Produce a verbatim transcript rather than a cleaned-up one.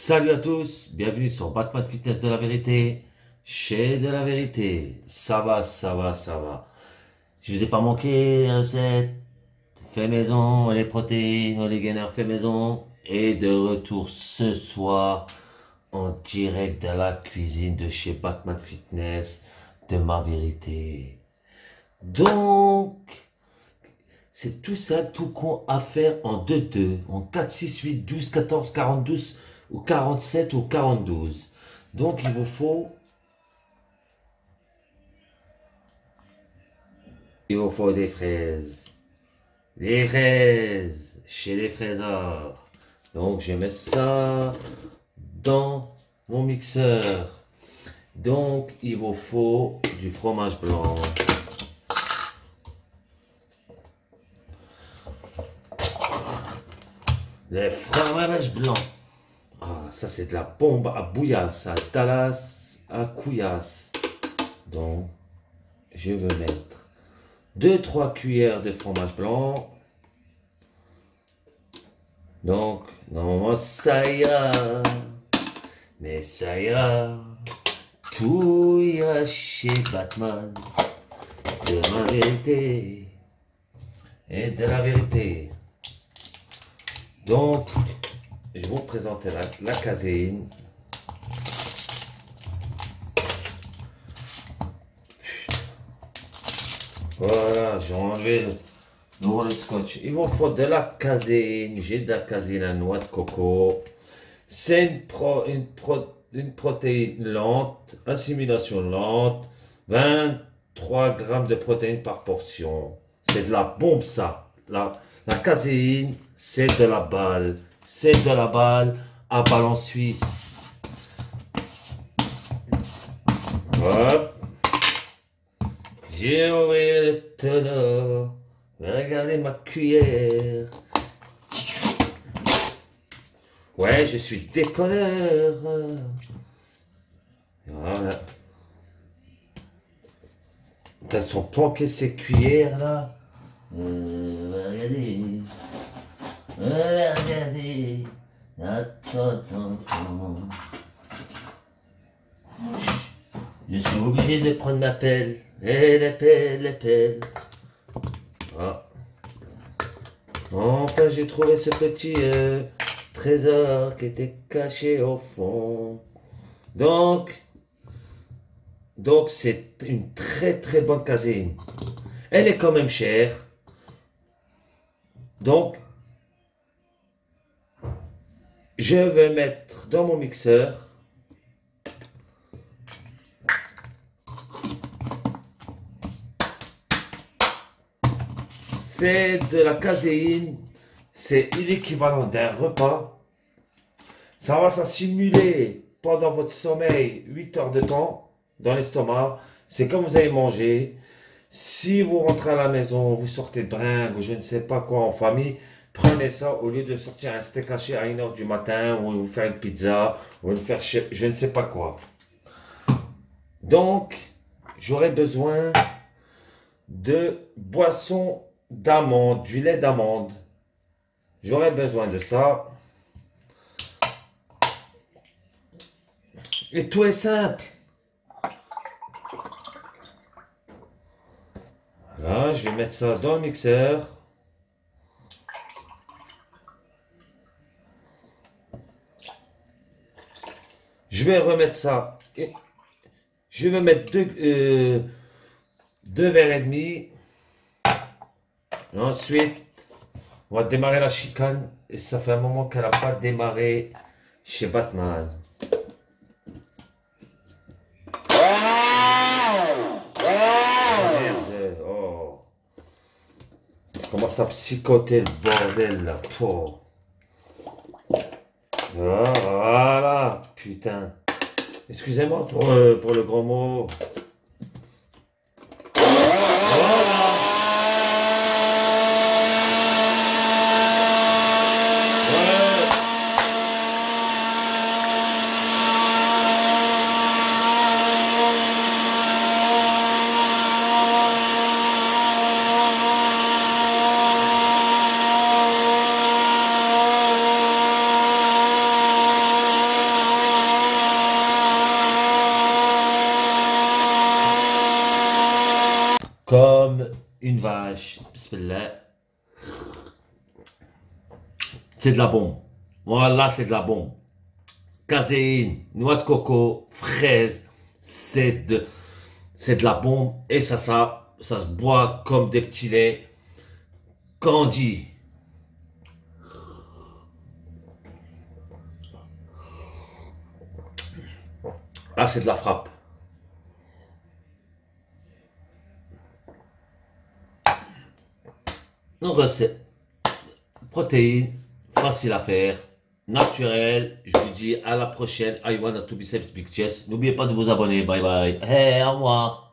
Salut à tous, bienvenue sur Batman Fitness de la vérité, chez de la vérité. Ça va, ça va, ça va. Je vous ai pas manqué les recettes, fait maison, les protéines, les gainers fait maison. Et de retour ce soir en direct de la cuisine de chez Batman Fitness de ma vérité. Donc, c'est tout simple, tout con à faire en deux deux, en quatre, six, huit, douze, quatorze, quarante-douze ou quarante-sept ou quarante-douze. Donc il vous faut, il vous faut des fraises. Des fraises chez les fraiseurs. Donc je mets ça dans mon mixeur. Donc il vous faut du fromage blanc. Le fromage blanc. Ah, ça c'est de la bombe à bouillasse, à Dallas, à couillasse. Donc, je veux mettre deux trois cuillères de fromage blanc. Donc, normalement, ça ira. Mais ça ira. Tout ira chez Batman. De ma vérité. Et de la vérité. Donc, je vais vous présenter la, la caséine. Voilà, j'ai enlevé le, le scotch. Il vous faut de la caséine. J'ai de la caséine à noix de coco. C'est une, pro, une, pro, une protéine lente, assimilation lente. vingt-trois grammes de protéines par portion. C'est de la bombe ça. La, la caséine, c'est de la balle. C'est de la balle à ballon suisse. Hop. J'ai ouvert le tonneau. Regardez ma cuillère. Ouais, je suis déconneur. Voilà. Elles sont planquées ces cuillères là. Euh, regardez. Regardez. Attends, attends, attends. Je suis obligé de prendre ma pelle. Et la pelle, la pelle. Ah. Enfin, j'ai trouvé ce petit euh, trésor qui était caché au fond. Donc, donc c'est une très très bonne caséine. Elle est quand même chère. Donc, je vais mettre dans mon mixeur c'est de la caséine, c'est l'équivalent d'un repas. Ça va s'assimiler pendant votre sommeil huit heures de temps dans l'estomac. C'est comme vous avez mangé. Si vous rentrez à la maison, vous sortez de bringue ou je ne sais pas quoi en famille, prenez ça au lieu de sortir un steak haché à une heure du matin ou vous faire une pizza ou vous faire je ne sais pas quoi. Donc, j'aurai besoin de boissons d'amande, du lait d'amande. J'aurai besoin de ça. Et tout est simple. Voilà, je vais mettre ça dans le mixeur. Je vais remettre ça. Et je vais mettre deux, euh, deux verres et demi. Et ensuite, on va démarrer la chicane. Et ça fait un moment qu'elle n'a pas démarré chez Batman. Merde, oh. Commence à psychoter le bordel là. Oh. Voilà, putain. Excusez-moi pour, euh, pour le gros mot. comme une vache. Bismillah. C'est de la bombe. Voilà, c'est de la bombe. Caséine, noix de coco, fraise, c'est de, c'est de la bombe. Et ça, ça, ça se boit comme des petits laits. Candy. Ah, c'est de la frappe. Une recette. Protéines, facile à faire, naturel. Je vous dis à la prochaine. I wanna to be big chest. N'oubliez pas de vous abonner. Bye bye. Hey, au revoir.